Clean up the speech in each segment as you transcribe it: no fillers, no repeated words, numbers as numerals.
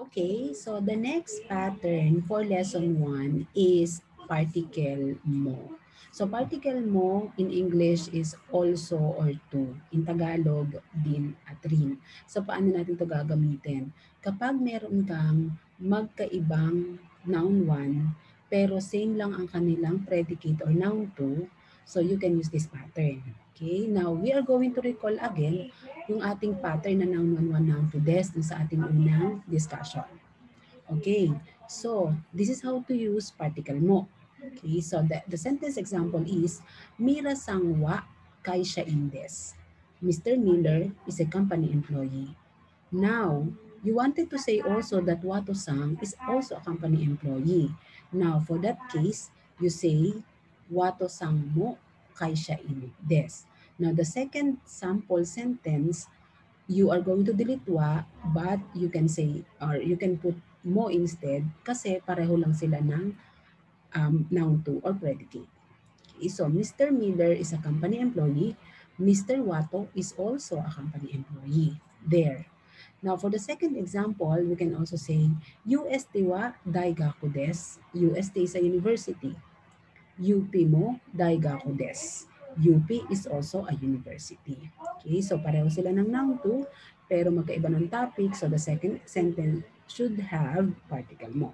Okay, so the next pattern for lesson 1 is particle mo. So particle mo in English is also or to. In Tagalog, din at rin. So paano natin ito gagamitin? Kapag meron kang magkaibang noun 1, pero same lang ang kanilang predicate or noun 2, so you can use this pattern. Okay, now we are going to recall again yung ating pattern na noun 1, noun 2 des sa ating unang discussion. Okay, so this is how to use particle mo. Okay, so the sentence example is, Mira sangwa kay siya indes. Mr. Miller is a company employee. Now, you wanted to say also that Wato Sang is also a company employee. Now, for that case, you say Wato Sang mo kay siya indes. Now, the second sample sentence, you are going to delete wa, but you can say, or you can put mo instead kasi pareho lang sila ng noun to or predicate. Okay, so Mr. Miller is a company employee. Mr. Wato is also a company employee. There. Now, for the second example, we can also say, UST wa daigaku desu. UST is a university. UP mo daigaku desu. UP is also a university. Okay, so pareho sila ng noun to, pero magkaiba ng topic, so the second sentence should have particle mo.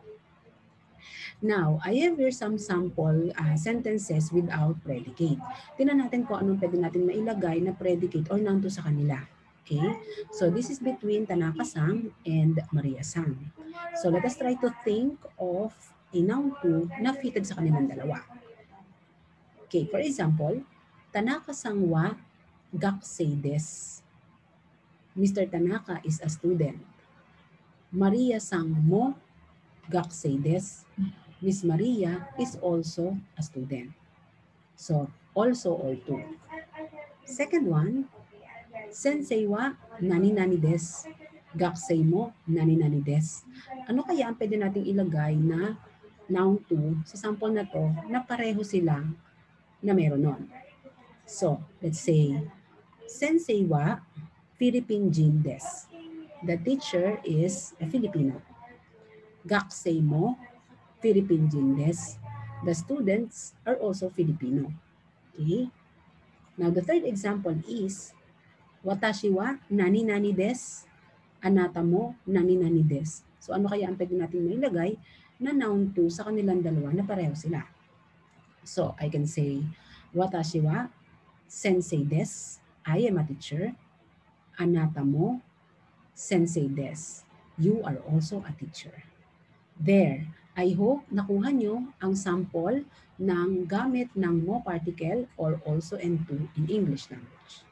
Now, I have here some sample sentences without predicate. Tingnan natin kung anong pwede natin mailagay na predicate or noun to sa kanila. Okay? So, this is between Tanaka-san and Maria-san. So, let us try to think of a noun to na fitted sa kanilang dalawa. Okay, for example, Tanaka-san wa gakusei desu. Mr. Tanaka is a student. Maria-san mo gakusei desu. Miss Maria is also a student. So, also or to. Second one, sensei wa nani-nani desu. Gakusei mo nani-nani desu. Ano kaya ang pwede nating ilagay na noun to sa sample na to na pareho silang na meron nun? So, let's say, sensei wa Philippine jin desu. The teacher is a Filipino. Gakusei mo Philippine jin desu. The students are also Filipino. Okay? Now, the third example is, watashi wa nani-nani desu. Anata mo nani-nani desu. So, ano kaya ang pwede natin mailagay na noun to sa kanilang dalawa na pareho sila? So, I can say, watashi wa sensei desu. I am a teacher. Anata mo sensei desu. You are also a teacher. There. I hope nakuha nyo ang sample ng gamit ng mo particle or also and to in English language.